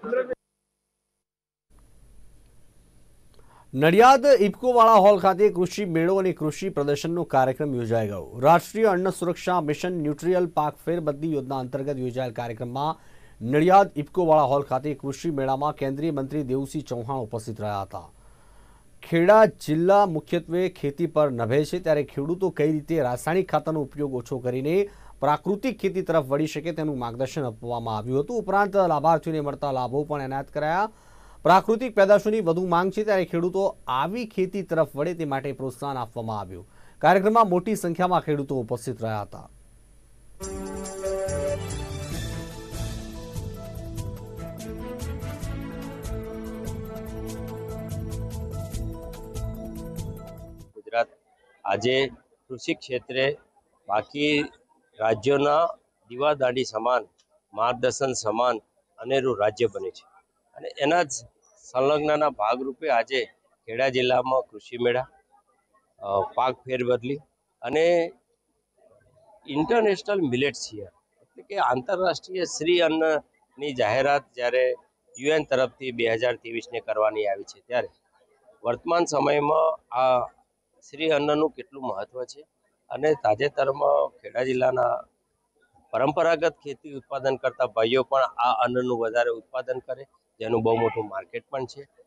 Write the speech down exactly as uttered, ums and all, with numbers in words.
Nadiad ઇફકોવાળા hall ખાતે કૃષિ મેળો અને કૃષિ પ્રદર્શનનો કાર્યક્રમ યોજાઈ ગયો। રાષ્ટ્રીય અન્ન સુરક્ષા મિશન ન્યુટ્રિયલ પાક ફેરબદલી યોજના અંતર્ગત યોજાયેલ કાર્યક્રમમાં નડિયાદ ઇફકોવાળા હોલ ખાતે કૃષિ મેળામાં કેન્દ્રીય મંત્રી દેવુસિંહ ચૌહાણ ઉપસ્થિત રહ્યા હતા। ખેડા જિલ્લા મુખ્યત્વે ખેતી પર નભે છે, ત્યારે ખેડૂતો કઈ રીતે રાસાયણિક ખાતરનો ઉપયોગ ઓછો કરીને પ્રાકૃતિક ખેતી તરફ વળી શકે તેનું માર્ગદર્શન આપવામાં આવ્યું હતું। ઉપરાંત લાભાર્થીઓને મળતા લાભો પણ એનાયત કરાયા। પ્રાકૃતિક પેદાશોની વધુ માંગ છે, ત્યારે ખેડૂતો આવી ખેતી તરફ વળે તે માટે પ્રોત્સાહન આપવામાં આવ્યું। કાર્યક્રમમાં મોટી સંખ્યામાં ખેડૂતો ઉપસ્થિત રહ્યા હતા। ગુજરાત આજે કૃષિ ક્ષેત્રે બાકી રાજ્યોના દીવાદાંડી સમાન માર્ગદર્શન સમાન અનેરું રાજ્ય બને છે અને એના જ સંલગ્નના ભાગરૂપે આજે ખેડા જિલ્લામાં કૃષિ મેળા, પાક ફેરબદલી અને ઇન્ટરનેશનલ મિલેટ્સ યર એટલે કે આંતરરાષ્ટ્રીય શ્રી અન્નની જાહેરાત જ્યારે યુએન તરફથી બે હજાર ત્રેવીસને કરવાની આવી છે, ત્યારે વર્તમાન સમયમાં આ શ્રી અન્નનું કેટલું મહત્વ છે અને તાજેતરમાં ખેડા જિલ્લાના પરંપરાગત ખેતી ઉત્પાદન કરતા ભાઈઓ પણ આ અન્નનું વધારે ઉત્પાદન કરે, જેનું બહુ મોટું માર્કેટ પણ છે।